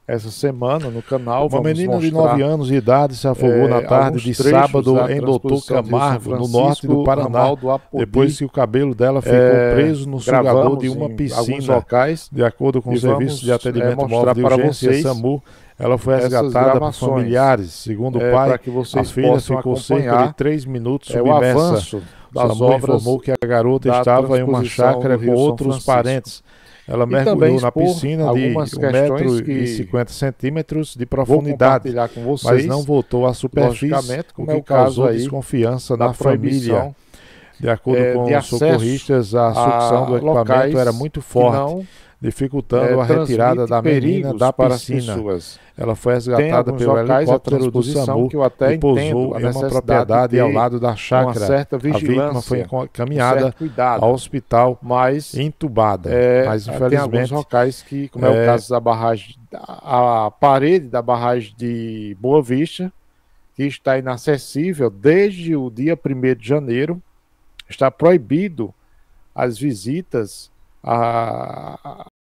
essa semana no canal. Uma Vamos menina de mostrar 9 anos de idade se afogou na tarde de sábado em Doutor Camargo, no norte do Paraná, depois que o cabelo dela ficou preso no sugador de uma piscina. Locais, de acordo com o Serviço de Atendimento Móvel de Urgência, SAMU, ela foi resgatada por familiares. Segundo o pai, a filha ficou cerca de 3 minutos submersa. SAMU informou que a garota estava em uma chácara com outros parentes. Ela mergulhou na piscina de 1,50 m de profundidade, mas não voltou à superfície, o que causou desconfiança na família. De acordo com os socorristas, a sucção do equipamento era muito forte, dificultando a retirada da menina da piscina. Ela foi resgatada pelo helicóptero do SAMU e pousou em uma propriedade ao lado da chácara. A vítima foi encaminhada ao hospital, entubada. Mas infelizmente, tem alguns locais que, como é o caso da barragem, a parede da barragem de Boa Vista, que está inacessível desde o dia 1º de janeiro, está proibido as visitas